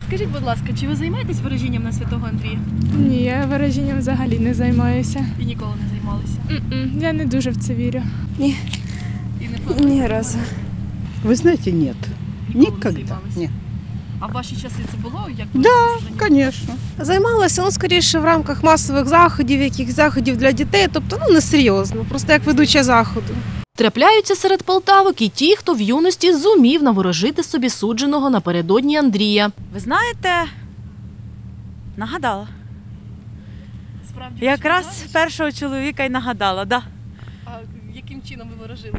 Скажіть, будь ласка, чи ви займаєтесь ворожінням на Святого Андрія? Ні, я ворожінням взагалі не займаюся. І ніколи не займалися? Я не дуже в це вірю. І не плануєте? Ни разу. Вы знаете, нет. Ніколи не Никогда. займалися? Нет. А в ваші часи це було? Як Да, ви конечно. Займалася, скоріше в рамках масових заходів, яких заходів для дітей, тобто, несерйозно, просто як ведуча заходу. Трапляються серед полтавок і ті, хто в юності зумів наворожити собі судженого напередодні Андрія. Ви знаєте, нагадала. Справді, Якраз ви знаєте? першого чоловіка й нагадала, да. А яким чином ви ворожили?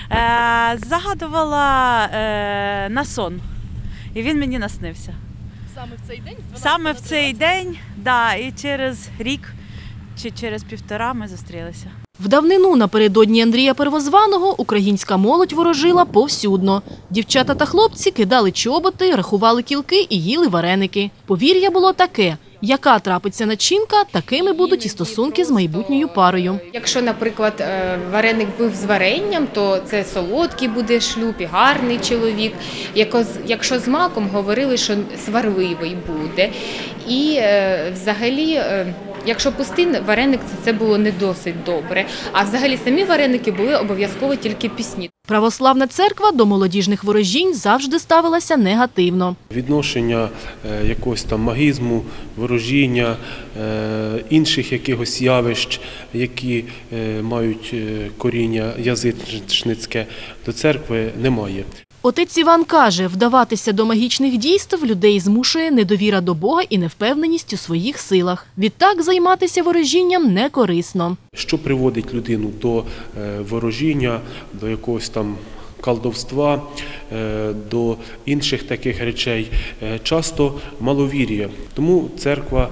Загадувала на сон. І він мені наснився. Саме в цей день? з 12 Саме на в цей 13? день, да, і через рік чи через півтора ми зустрілися. В давнину напередодні Андрія Первозваного українська молодь ворожила повсюдно. Дівчата та хлопці кидали чоботи, рахували кілки і їли вареники. Повір'я було таке – яка трапиться начинка, такими будуть і стосунки з майбутньою парою. Якщо, наприклад, вареник був з варенням, то це солодкий буде шлюб і гарний чоловік. Якщо з маком, говорили, що сварливий буде. І взагалі, якщо пустий вареник, це було не досить добре. А взагалі самі вареники були обов'язково тільки пісні. Православна церква до молодіжних ворожінь завжди ставилася негативно. Відношення якогось там магізму, ворожіння, інших якихось явищ, які мають коріння язичницьке, до церкви немає. Отець Іван каже, вдаватися до магічних дійств людей змушує недовіра до Бога і невпевненість у своїх силах. Відтак займатися ворожінням не корисно. Що приводить людину до ворожіння, до якогось там колдовства, до інших таких речей? Часто маловір'я. Тому церква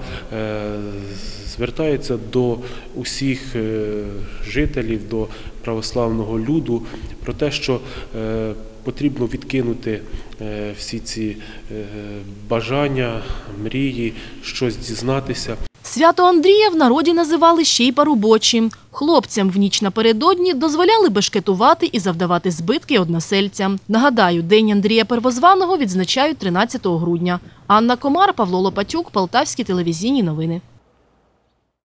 звертається до усіх жителів, до православного люду про те, що потрібно відкинути всі ці бажання, мрії, щось дізнатися. Свято Андрія в народі називали ще й парубочим. Хлопцям в ніч напередодні дозволяли бешкетувати і завдавати збитки односельцям. Нагадаю, День Андрія Первозваного відзначають 13 грудня. Анна Комар, Павло Лопатюк, Полтавські телевізійні новини.